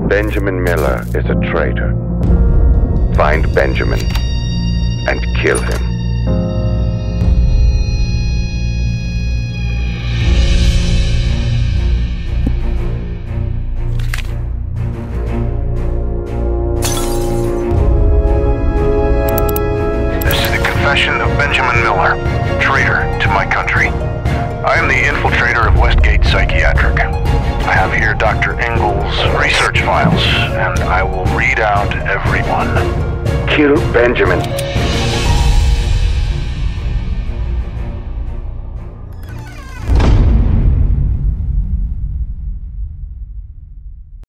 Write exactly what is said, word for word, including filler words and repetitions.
Benjamin Miller is a traitor. Find Benjamin and kill him. This is the confession of Benjamin Miller, traitor to my country. I am the infiltrator of Westgate Psychiatric. I have here Doctor Engel's research files, and I will read out every one. Kill Benjamin.